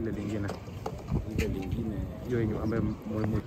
ile lingine hiyo yenye ambaye muhimu.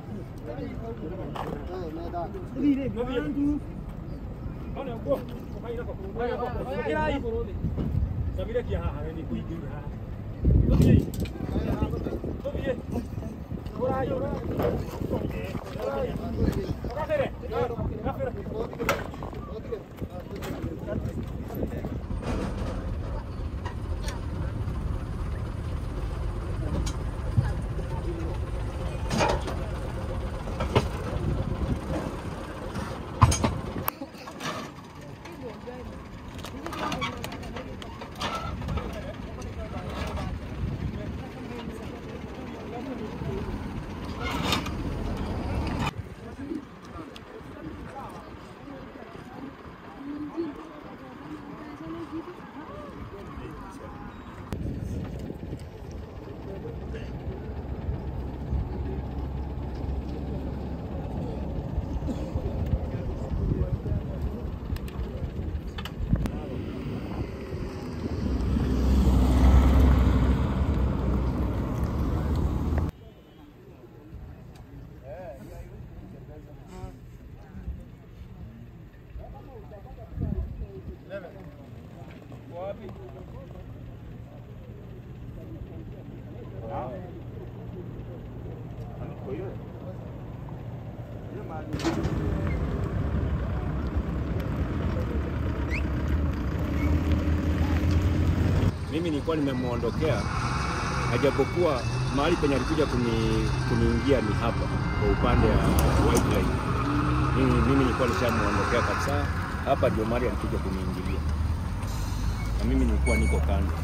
Mimi nilikuwa nimemuondokea, hajapokuwa mahali penye alikuja kuniingia ni hapa kwa upande wa white line. Mimi nilikuwa nishamuondokea kabisa, hapa ndio mahali alikuja kuniingilia, na mimi nilikuwa niko kando.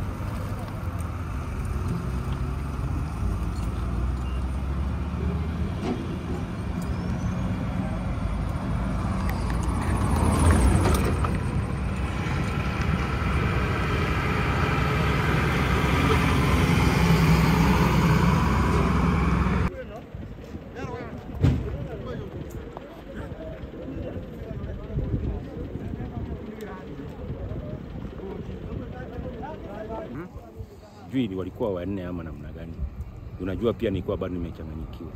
Jui walikuwa wanne ama namna gani? Unajua pia nilikuwa bado nimechanganyikiwa.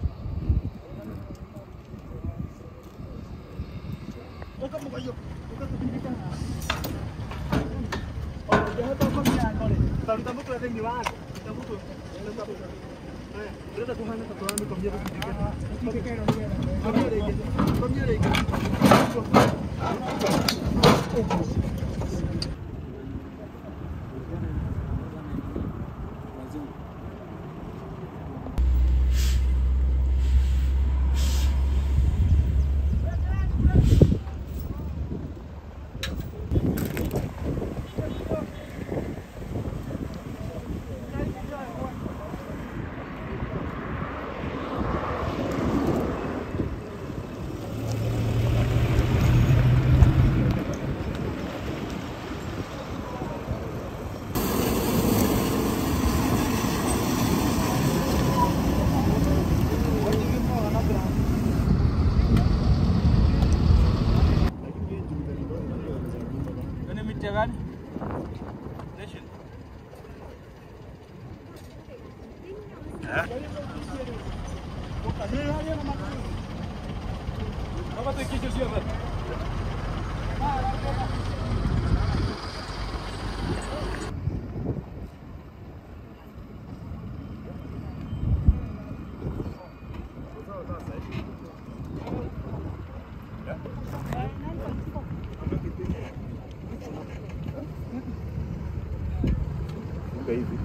Baby.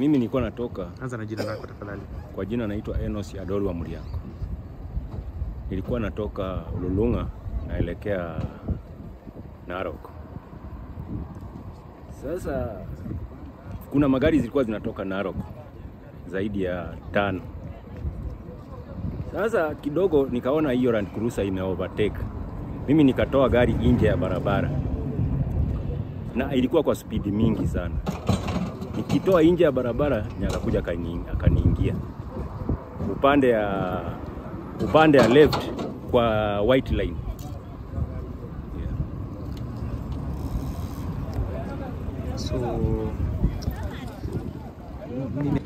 Mimi nilikuwa natoka. Anza na jina lako tafadhali. Kwa jina naitwa Enos Adolwa Muriango. Nilikuwa natoka Ululunga naelekea Narok. Sasa kuna magari zilikuwa zinatoka Narok zaidi ya 5. Sasa kidogo nikaona hiyo Land Cruiser ime overtake. Mimi nikatoa gari nje ya barabara. Na ilikuwa kwa speed mingi sana. Nikitoa nje ya barabara akakuja akaniingia. Upande ya left kwa white line. So